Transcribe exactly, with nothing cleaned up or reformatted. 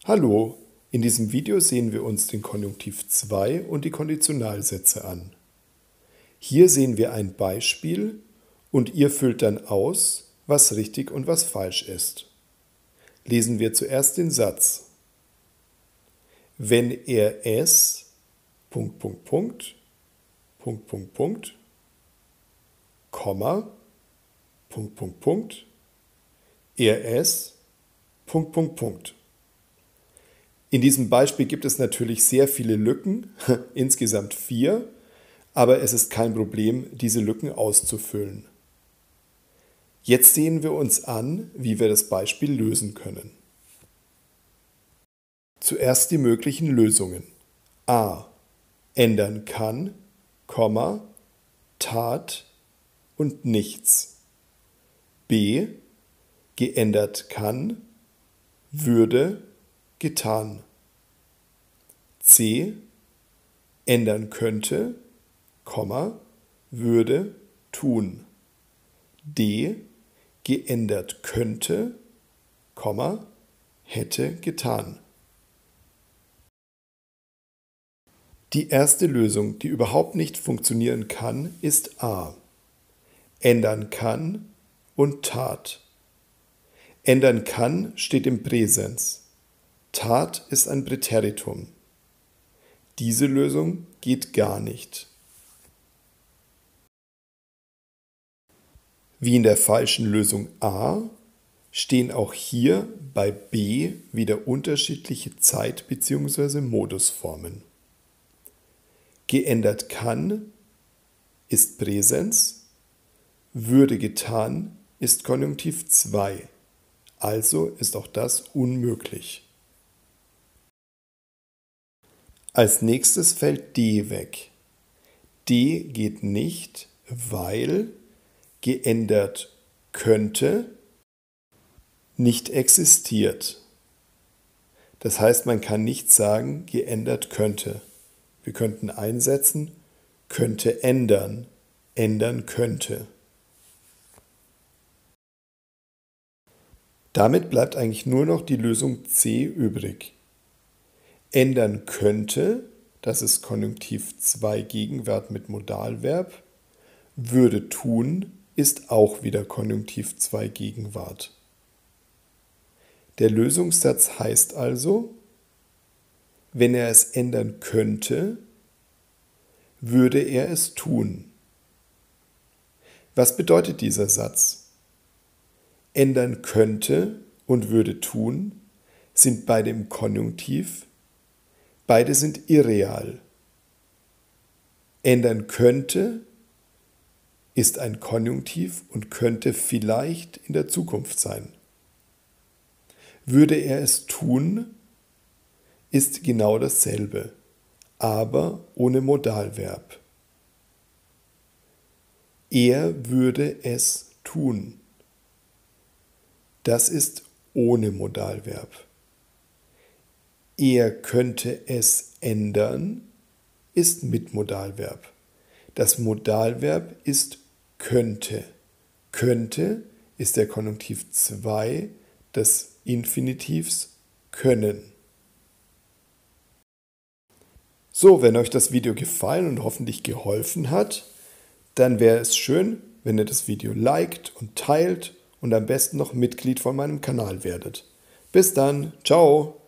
Hallo, in diesem Video sehen wir uns den Konjunktiv zwei und die Konditionalsätze an. Hier sehen wir ein Beispiel und ihr füllt dann aus, was richtig und was falsch ist. Lesen wir zuerst den Satz. Wenn er es, Punkt, Punkt, Punkt, Punkt, Punkt, Punkt, Komma, Punkt, Punkt, Punkt, er es, Punkt, Punkt, Punkt. In diesem Beispiel gibt es natürlich sehr viele Lücken, insgesamt vier, aber es ist kein Problem, diese Lücken auszufüllen. Jetzt sehen wir uns an, wie wir das Beispiel lösen können. Zuerst die möglichen Lösungen. A. Ändern kann, Komma, Tat und nichts. B. Geändert kann, würde, getan. C. Ändern könnte, Komma, würde, tun. D. Geändert könnte, Komma, hätte, getan. Die erste Lösung, die überhaupt nicht funktionieren kann, ist A. Ändern kann und tat. Ändern kann steht im Präsens. Tat ist ein Präteritum. Diese Lösung geht gar nicht. Wie in der falschen Lösung A stehen auch hier bei B wieder unterschiedliche Zeit- bzw. Modusformen. Geändert kann ist Präsens, würde getan ist Konjunktiv zwei, also ist auch das unmöglich. Als nächstes fällt D weg. D geht nicht, weil geändert könnte nicht existiert. Das heißt, man kann nicht sagen, geändert könnte. Wir könnten einsetzen, könnte ändern, ändern könnte. Damit bleibt eigentlich nur noch die Lösung C übrig. Ändern könnte, das ist Konjunktiv zwei Gegenwart mit Modalverb, würde tun, ist auch wieder Konjunktiv zwei Gegenwart. Der Lösungssatz heißt also, wenn er es ändern könnte, würde er es tun. Was bedeutet dieser Satz? Ändern könnte und würde tun sind beide im Konjunktiv, beide sind irreal. Ändern könnte ist ein Konjunktiv und könnte vielleicht in der Zukunft sein. Würde er es tun, ist genau dasselbe, aber ohne Modalverb. Er würde es tun. Das ist ohne Modalverb. Er könnte es ändern, ist mit Modalverb. Das Modalverb ist könnte. Könnte ist der Konjunktiv zwei des Infinitivs können. So, wenn euch das Video gefallen und hoffentlich geholfen hat, dann wäre es schön, wenn ihr das Video liked und teilt und am besten noch Mitglied von meinem Kanal werdet. Bis dann, ciao!